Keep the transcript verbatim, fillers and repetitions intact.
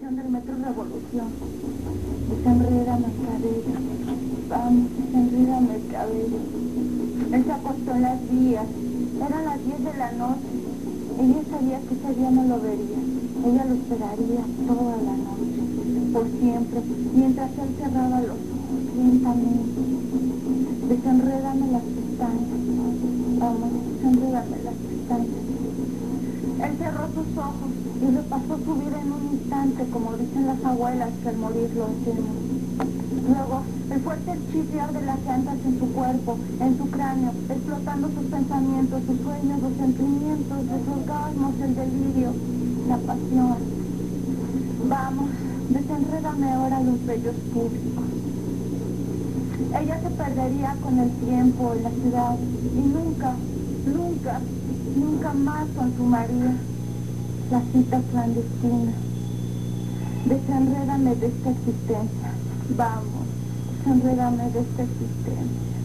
estación del metro Revolución. Desenrédame el cabello. Vamos, desenrédame el cabello. Él se acostó en las vías. Eran las diez de la noche. Ella sabía que ese día no lo vería. Ella lo esperaría toda la noche, por siempre, mientras él cerraba los ojos lentamente. Desenrédame las pestañas. Vamos, desenrédame las pestañas. Él cerró sus ojos y repasó su vida en un instante, como dicen las abuelas que al morir lo hacemos. Luego, el fuerte chirriar de las llantas en su cuerpo, en su cráneo, explotando sus pensamientos, sus sueños, los sentimientos, los orgasmos, el delirio, la pasión. Vamos, desenrédame ahora los vellos públicos. Ella se perdería con el tiempo en la ciudad y nunca, nunca, nunca más consumaría la cita clandestina. Desenrédame de esta existencia. Vamos, desenrédame de esta existencia.